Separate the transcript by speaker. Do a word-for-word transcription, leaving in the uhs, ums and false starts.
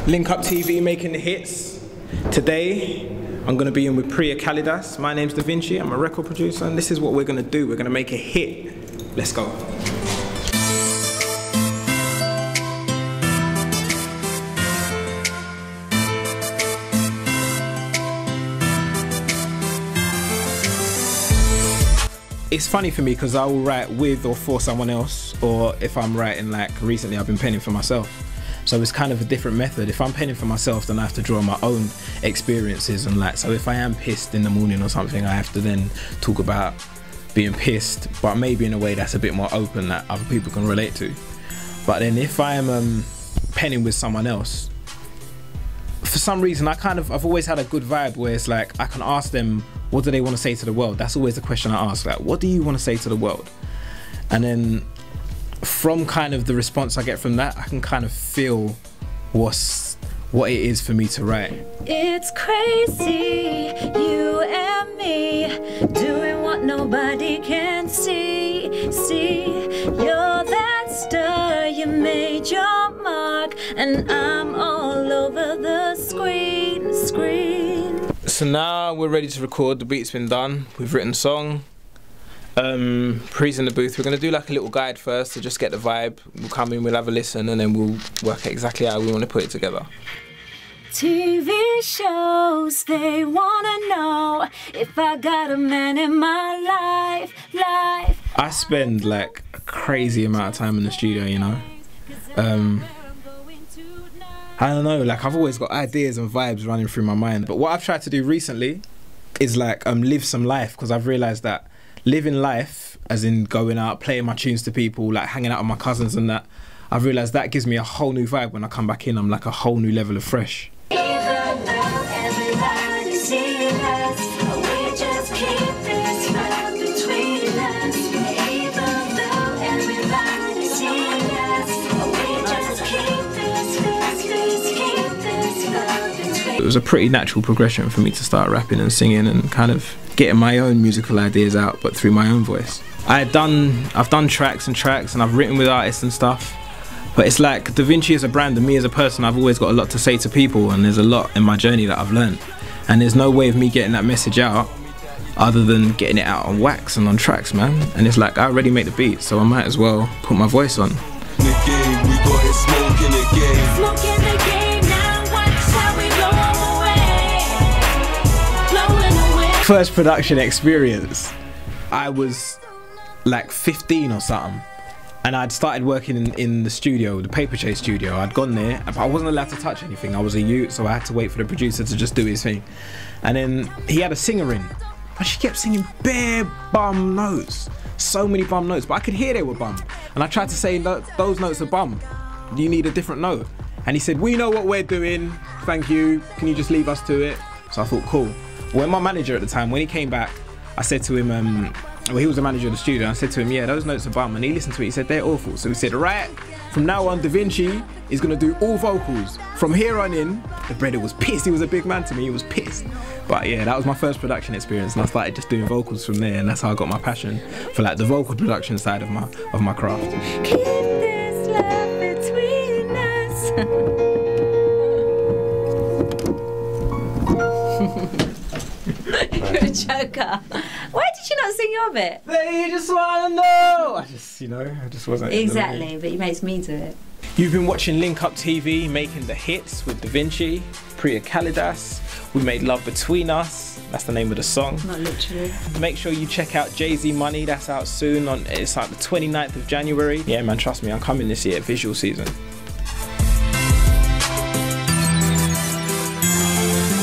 Speaker 1: Link Up T V making the hits. Today, I'm going to be in with Priya Kalidas. My name's Da Vinci, I'm a record producer, and this is what we're going to do. We're going to make a hit. Let's go. It's funny for me because I will write with or for someone else, or if I'm writing, like recently I've been penning for myself. So it's kind of a different method. If I'm penning for myself, then I have to draw my own experiences and like, so if I am pissed in the morning or something, I have to then talk about being pissed, but maybe in a way that's a bit more open that other people can relate to. But then if I am um, penning with someone else, for some reason I kind of, I've always had a good vibe where it's like, I can ask them, what do they want to say to the world? That's always the question I ask, like, what do you want to say to the world? And then from kind of the response I get from that, I can kind of feel what's, what it is for me to write.
Speaker 2: It's crazy, you and me, doing what nobody can see. See, you're that star, you made your mark, and I'm all over the screen, screen.
Speaker 1: So now we're ready to record, the beat's been done, we've written a song. Um, Pri's in the booth. We're going to do like a little guide first to just get the vibe. We'll come in, we'll have a listen, and then we'll work out exactly how we want to put it together.
Speaker 2: T V shows, they want to know if I got a man in my life, life.
Speaker 1: I spend like a crazy amount of time in the studio, you know. Um, I don't know, like I've always got ideas and vibes running through my mind. But what I've tried to do recently is like um, live some life, because I've realised that living life, as in going out, playing my tunes to people, like hanging out with my cousins and that, I've realised that gives me a whole new vibe. When I come back in, I'm like a whole new level of fresh. It was a pretty natural progression for me to start rapping and singing and kind of getting my own musical ideas out, but through my own voice. I had done, I've done tracks and tracks and I've written with artists and stuff, but it's like Da Vinci as a brand and me as a person, I've always got a lot to say to people, and there's a lot in my journey that I've learned. And there's no way of me getting that message out other than getting it out on wax and on tracks, man. And it's like, I already make the beat, so I might as well put my voice on. First production experience, I was like fifteen or something, and I'd started working in, in the studio, the Paper Chase studio. I'd gone there, but I wasn't allowed to touch anything. I was a youth, so I had to wait for the producer to just do his thing. And then he had a singer in, but she kept singing bare bum notes, so many bum notes, but I could hear they were bum. And I tried to say, no, those notes are bum, you need a different note. And he said, we know what we're doing, thank you, can you just leave us to it? So I thought, cool. When my manager at the time, when he came back, I said to him, um, well, he was the manager of the studio, and I said to him, yeah, those notes are bum. And he listened to it, he said, they're awful. So he said, right, from now on, Da Vinci is gonna do all vocals. From here on in, the brother was pissed. He was a big man to me, he was pissed. But yeah, that was my first production experience, and I started just doing vocals from there, and that's how I got my passion for like the vocal production side of my, of my craft.
Speaker 2: Keep this love between us. You're a joker. Why did you not sing your bit?
Speaker 1: They just wanna know. I just, you know, I just wasn't.
Speaker 2: Exactly, but you makes me do it.
Speaker 1: You've been watching Link Up T V, making the hits with Da Vinci, Priya Kalidas. We made Love Between Us. That's the name of the song.
Speaker 2: Not literally.
Speaker 1: Make sure you check out Jay-Z Money. That's out soon. On it's like the twenty-ninth of January. Yeah, man, trust me, I'm coming this year. Visual season.